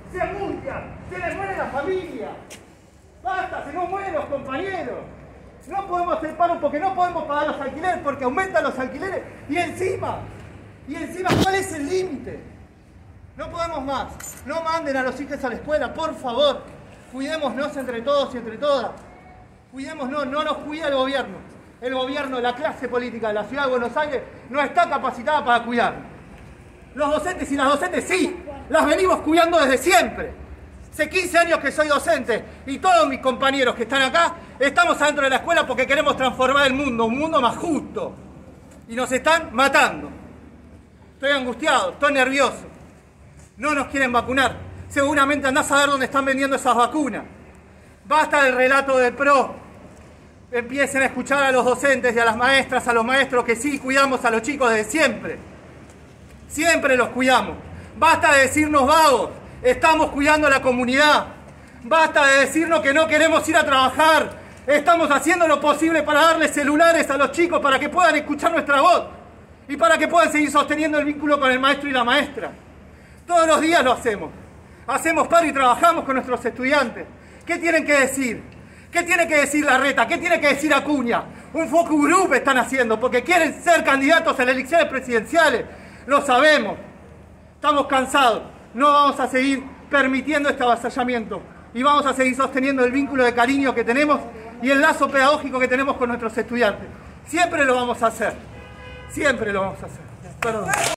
se angustian, se les muere la familia. Basta, se nos mueren los compañeros. No podemos hacer paro porque no podemos pagar los alquileres, porque aumentan los alquileres. Y encima, ¿cuál es el límite? No podemos más. No manden a los hijos a la escuela, por favor. Cuidémonos entre todos y entre todas. Cuidémonos, no nos cuida el gobierno. El gobierno, la clase política de la ciudad de Buenos Aires no está capacitada para cuidarnos. Los docentes y las docentes sí, las venimos cuidando desde siempre. Hace 15 años que soy docente y todos mis compañeros que están acá estamos adentro de la escuela porque queremos transformar el mundo, un mundo más justo. Y nos están matando. Estoy angustiado, estoy nervioso. No nos quieren vacunar. Seguramente andás a ver dónde están vendiendo esas vacunas. Basta del relato del PRO. Empiecen a escuchar a los docentes y a las maestras, a los maestros que sí cuidamos a los chicos desde siempre. Siempre los cuidamos. Basta de decirnos vagos. Estamos cuidando a la comunidad. Basta de decirnos que no queremos ir a trabajar. Estamos haciendo lo posible para darles celulares a los chicos para que puedan escuchar nuestra voz y para que puedan seguir sosteniendo el vínculo con el maestro y la maestra. Todos los días lo hacemos. Hacemos paro y trabajamos con nuestros estudiantes. ¿Qué tienen que decir? ¿Qué tiene que decir Larreta? ¿Qué tiene que decir Acuña? Un focus group están haciendo porque quieren ser candidatos a las elecciones presidenciales. Lo sabemos. Estamos cansados. No vamos a seguir permitiendo este avasallamiento y vamos a seguir sosteniendo el vínculo de cariño que tenemos y el lazo pedagógico que tenemos con nuestros estudiantes. Siempre lo vamos a hacer. Siempre lo vamos a hacer. Perdón.